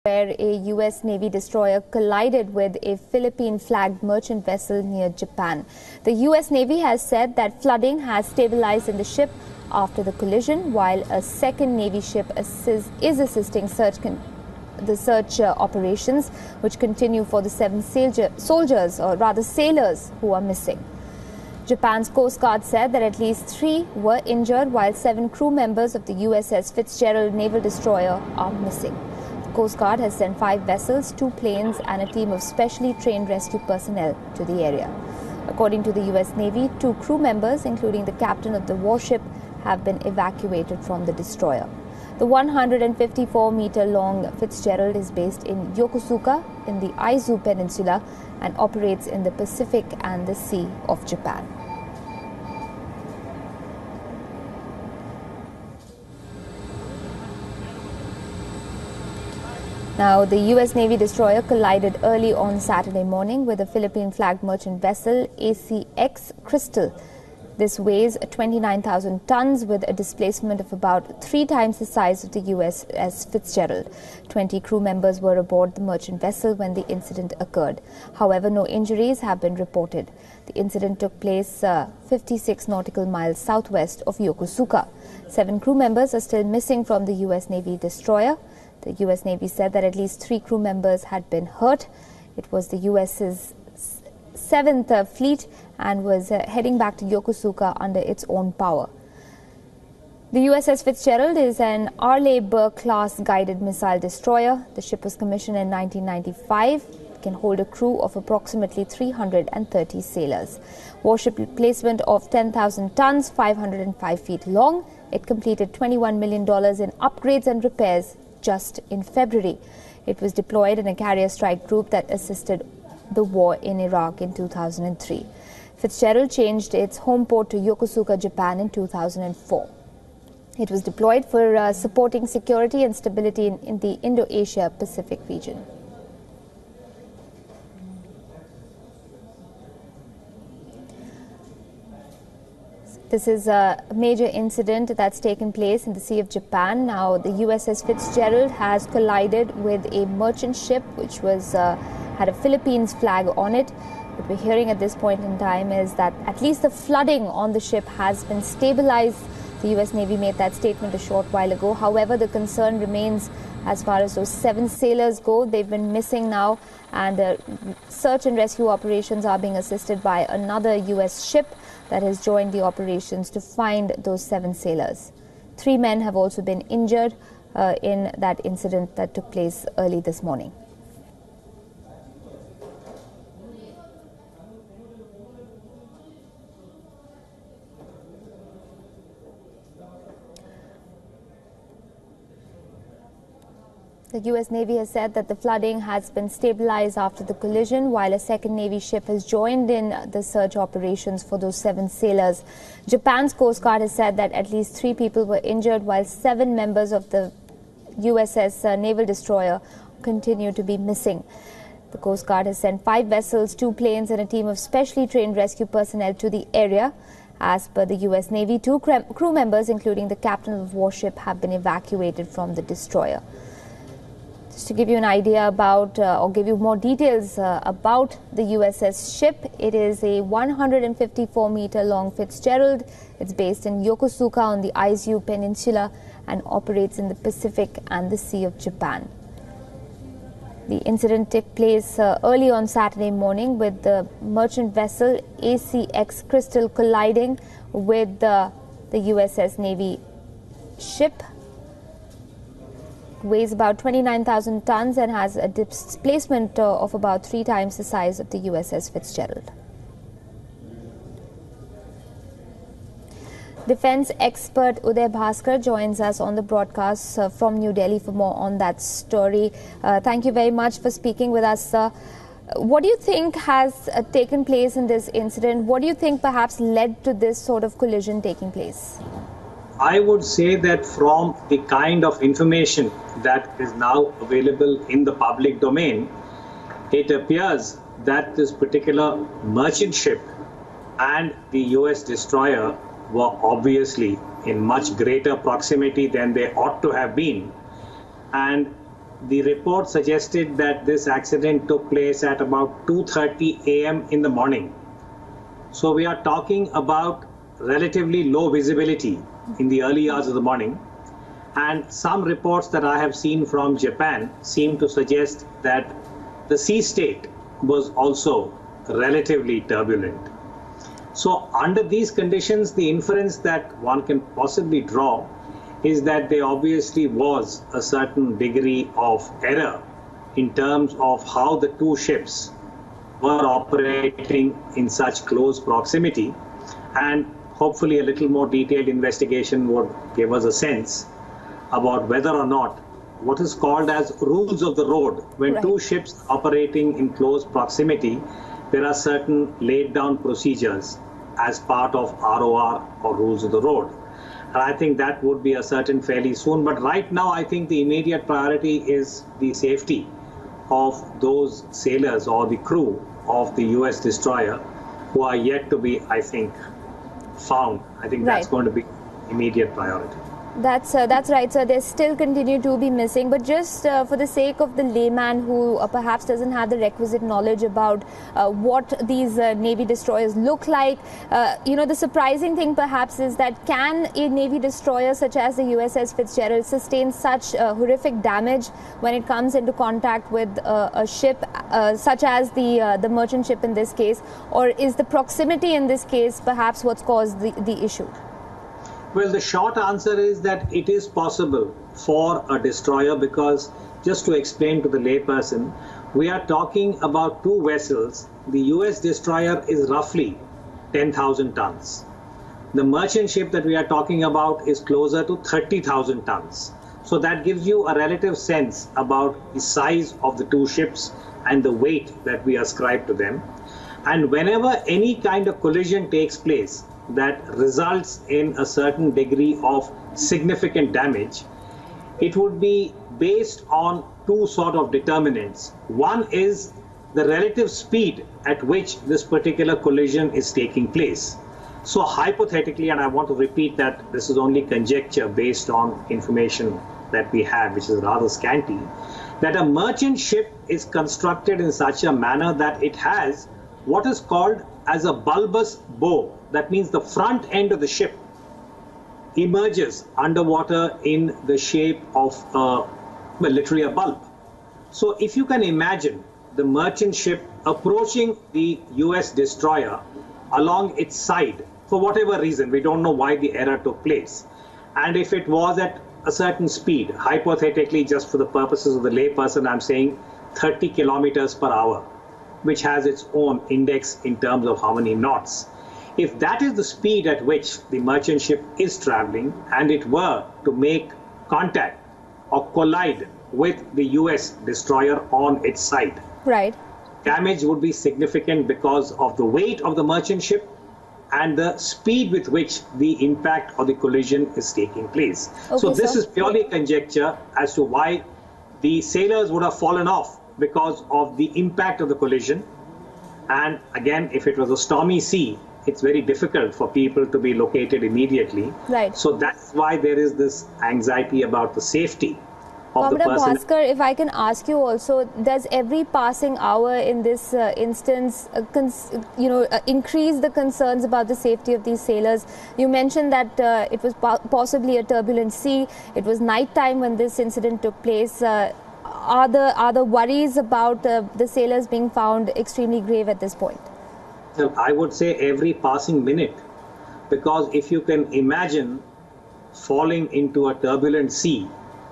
Where a U.S. Navy destroyer collided with a Philippine-flagged merchant vessel near Japan. The U.S. Navy has said that flooding has stabilized in the ship after the collision, while a second Navy ship is assisting the search operations, which continue for the seven sailors who are missing. Japan's Coast Guard said that at least 3 were injured, while 7 crew members of the USS Fitzgerald naval destroyer are missing. Coast Guard has sent 5 vessels, 2 planes and a team of specially trained rescue personnel to the area. According to the U.S. Navy, 2 crew members, including the captain of the warship, have been evacuated from the destroyer. The 154-meter-long Fitzgerald is based in Yokosuka in the Aizu Peninsula and operates in the Pacific and the Sea of Japan. Now, the U.S. Navy destroyer collided early on Saturday morning with a Philippine-flagged merchant vessel, ACX Crystal. This weighs 29,000 tons with a displacement of about 3 times the size of the USS Fitzgerald. 20 crew members were aboard the merchant vessel when the incident occurred. However, no injuries have been reported. The incident took place 56 nautical miles southwest of Yokosuka. 7 crew members are still missing from the U.S. Navy destroyer. The U.S. Navy said that at least 3 crew members had been hurt. It was the U.S.'s 7th fleet and was heading back to Yokosuka under its own power. The USS Fitzgerald is an Arleigh Burke-class guided missile destroyer. The ship was commissioned in 1995. It can hold a crew of approximately 330 sailors. Warship replacement of 10,000 tons, 505 feet long. It completed $21 million in upgrades and repairs just in February. It was deployed in a carrier strike group that assisted the war in Iraq in 2003. Fitzgerald changed its home port to Yokosuka, Japan in 2004. It was deployed for supporting security and stability in the Indo-Asia Pacific region. This is a major incident that's taken place in the Sea of Japan. Now, the USS Fitzgerald has collided with a merchant ship which had a Philippines flag on it. What we're hearing at this point in time is that at least the flooding on the ship has been stabilized. The U.S. Navy made that statement a short while ago. However, the concern remains as far as those 7 sailors go. They've been missing now, and search and rescue operations are being assisted by another U.S. ship that has joined the operations to find those 7 sailors. 3 men have also been injured in that incident that took place early this morning. The U.S. Navy has said that the flooding has been stabilized after the collision, while a second Navy ship has joined in the search operations for those 7 sailors. Japan's Coast Guard has said that at least 3 people were injured, while 7 members of the USS naval destroyer continue to be missing. The Coast Guard has sent 5 vessels, 2 planes and a team of specially trained rescue personnel to the area. As per the U.S. Navy, 2 crew members, including the captain of the warship, have been evacuated from the destroyer. Just to give you an idea about or give you more details about the USS ship, it is a 154-meter-long Fitzgerald. It's based in Yokosuka on the Aizu Peninsula and operates in the Pacific and the Sea of Japan. The incident took place early on Saturday morning with the merchant vessel ACX Crystal colliding with the USS Navy ship. Weighs about 29,000 tons and has a displacement of about 3 times the size of the USS Fitzgerald. Defense expert Uday Bhaskar joins us on the broadcast from New Delhi for more on that story. Thank you very much for speaking with us, sir. What do you think has taken place in this incident? What do you think perhaps led to this sort of collision taking place? I would say that from the kind of information that is now available in the public domain, it appears that this particular merchant ship and the US destroyer were obviously in much greater proximity than they ought to have been. And the report suggested that this accident took place at about 2:30 a.m. in the morning. So we are talking about relatively low visibility in the early hours of the morning. And some reports that I have seen from Japan seem to suggest that the sea state was also relatively turbulent. So under these conditions, the inference that one can possibly draw is that there obviously was a certain degree of error in terms of how the two ships were operating in such close proximity, and hopefully a little more detailed investigation would give us a sense about whether or not what is called as rules of the road. When two ships operating in close proximity, there are certain laid down procedures as part of ROR or rules of the road. And I think that would be ascertained fairly soon. But right now, I think the immediate priority is the safety of those sailors or the crew of the US destroyer who are yet to be, I think, found. I think that's going to be immediate priority. That's right, sir. They still continue to be missing. But just for the sake of the layman who perhaps doesn't have the requisite knowledge about what these Navy destroyers look like, the surprising thing perhaps is that can a Navy destroyer such as the USS Fitzgerald sustain such horrific damage when it comes into contact with a ship such as the merchant ship in this case? Or is the proximity in this case perhaps what's caused the issue? Well, the short answer is that it is possible for a destroyer because, just to explain to the layperson, we are talking about two vessels. The US destroyer is roughly 10,000 tons. The merchant ship that we are talking about is closer to 30,000 tons. So that gives you a relative sense about the size of the two ships and the weight that we ascribe to them. And whenever any kind of collision takes place that results in a certain degree of significant damage, it would be based on two sort of determinants. One is the relative speed at which this particular collision is taking place. So hypothetically, and I want to repeat that this is only conjecture based on information that we have, which is rather scanty, that a merchant ship is constructed in such a manner that it has what is called as a bulbous bow. That means the front end of the ship emerges underwater in the shape of literally a bulb. So if you can imagine the merchant ship approaching the US destroyer along its side, for whatever reason, we don't know why the error took place. And if it was at a certain speed, hypothetically, just for the purposes of the layperson, I'm saying 30 kilometers per hour, which has its own index in terms of how many knots. If that is the speed at which the merchant ship is traveling and it were to make contact or collide with the US destroyer on its side, damage would be significant because of the weight of the merchant ship and the speed with which the impact or the collision is taking place. So this is purely conjecture as to why the sailors would have fallen off because of the impact of the collision. And again, if it was a stormy sea, it's very difficult for people to be located immediately. So that's why there is this anxiety about the safety of the person. Bhaskar, if I can ask you also, does every passing hour in this instance, increase the concerns about the safety of these sailors? You mentioned that it was possibly a turbulent sea. It was night time when this incident took place. Are the worries about the sailors being found extremely grave at this point? Well, I would say every passing minute, because if you can imagine falling into a turbulent sea,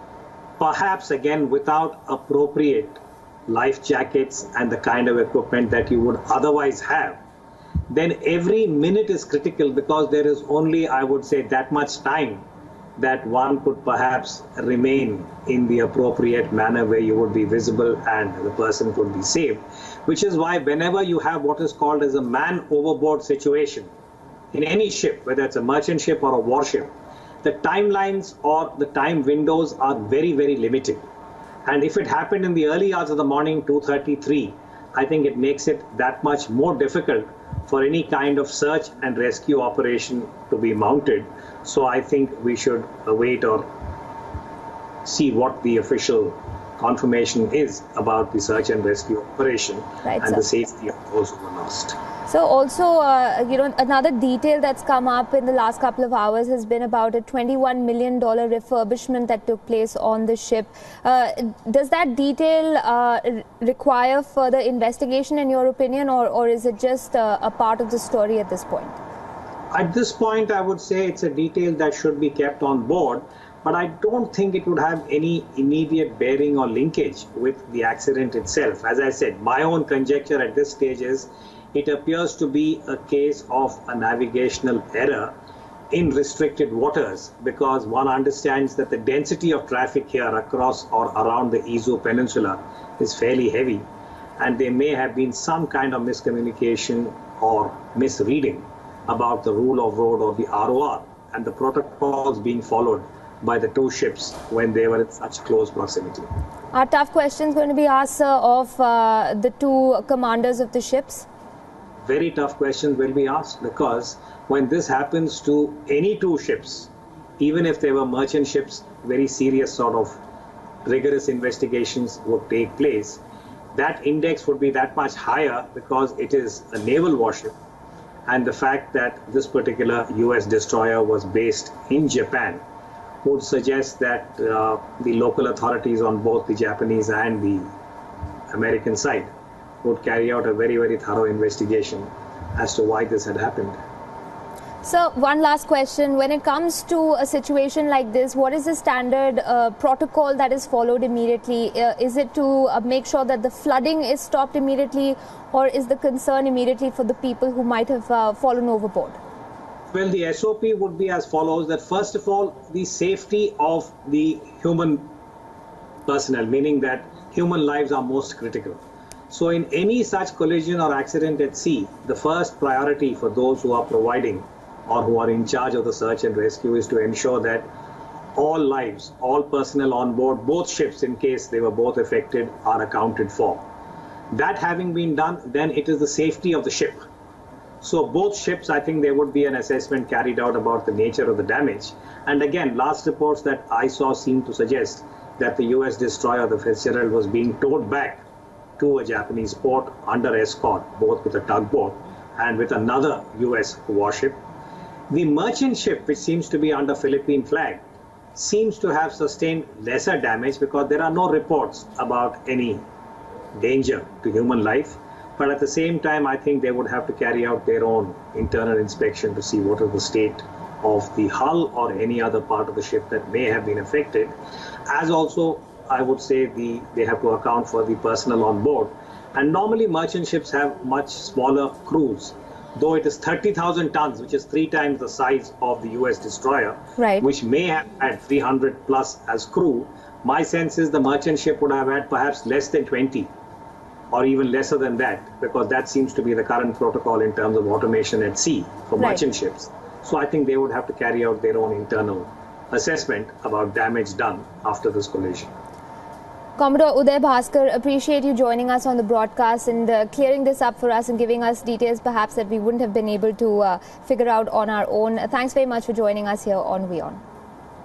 perhaps again without appropriate life jackets and the kind of equipment that you would otherwise have, then every minute is critical because there is only, I would say, that much time that one could perhaps remain in the appropriate manner where you would be visible and the person could be saved. Which is why whenever you have what is called as a man overboard situation in any ship, whether it's a merchant ship or a warship, the timelines or the time windows are very, very limited. And if it happened in the early hours of the morning, 2:33, I think it makes it that much more difficult for any kind of search and rescue operation to be mounted. So I think we should await or see what the official confirmation is about the search and rescue operation and the safety of those who were lost. So also, another detail that's come up in the last couple of hours has been about a $21 million refurbishment that took place on the ship. Does that detail require further investigation in your opinion, or is it just a part of the story at this point? At this point, I would say it's a detail that should be kept on board, but I don't think it would have any immediate bearing or linkage with the accident itself. As I said, my own conjecture at this stage is it appears to be a case of a navigational error in restricted waters, because one understands that the density of traffic here across or around the Izu Peninsula is fairly heavy, and there may have been some kind of miscommunication or misreading about the rule of road or the ROR and the protocols being followed by the two ships when they were in such close proximity. Are tough questions going to be asked of the two commanders of the ships? Very tough questions will be asked, because when this happens to any two ships, even if they were merchant ships, very serious sort of rigorous investigations would take place. That index would be that much higher because it is a naval warship, and the fact that this particular US destroyer was based in Japan would suggest that the local authorities on both the Japanese and the American side would carry out a very, very thorough investigation as to why this had happened. So, one last question. When it comes to a situation like this, what is the standard protocol that is followed immediately? Is it to make sure that the flooding is stopped immediately, or is the concern immediately for the people who might have fallen overboard? Well, the SOP would be as follows, that first of all, the safety of the human personnel, meaning that human lives are most critical. So in any such collision or accident at sea, the first priority for those who are providing or who are in charge of the search and rescue is to ensure that all lives, all personnel on board both ships, in case they were both affected, are accounted for. That having been done, then it is the safety of the ship. So both ships, I think there would be an assessment carried out about the nature of the damage. And again, last reports that I saw seem to suggest that the US destroyer, the Fitzgerald, was being towed back to a Japanese port under escort, both with a tugboat and with another US warship. The merchant ship, which seems to be under Philippine flag, seems to have sustained lesser damage because there are no reports about any danger to human life. But at the same time, I think they would have to carry out their own internal inspection to see what is the state of the hull or any other part of the ship that may have been affected. As also, I would say they have to account for the personnel on board. And normally merchant ships have much smaller crews, though it is 30,000 tons, which is 3 times the size of the US destroyer, which may have had 300 plus as crew. My sense is the merchant ship would have had perhaps less than 20 or even lesser than that, because that seems to be the current protocol in terms of automation at sea for merchant ships. So I think they would have to carry out their own internal assessment about damage done after this collision. Commodore Uday Bhaskar, appreciate you joining us on the broadcast and clearing this up for us and giving us details perhaps that we wouldn't have been able to figure out on our own. Thanks very much for joining us here on WION.